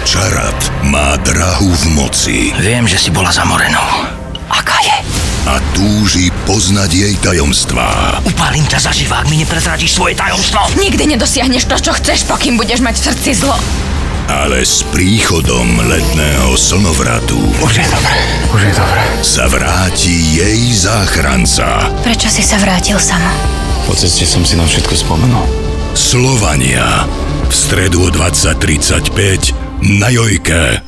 Čarat má drahu v moci. Viem, že si bola zamorenou. Aká je? A túži poznať jej tajomstvá. Upálim ťa zaživa, ak mi neprezradíš svoje tajomstvo. Nikdy nedosiahneš to, čo chceš, pokým budeš mať v srdci zlo. Ale s príchodom letného slnovratu Už je dobre. sa vráti jej záchranca. Prečo si sa vrátil sama? Po ceste som si na všetko spomenul. Slovania. V stredu o 20:35 na Jojke.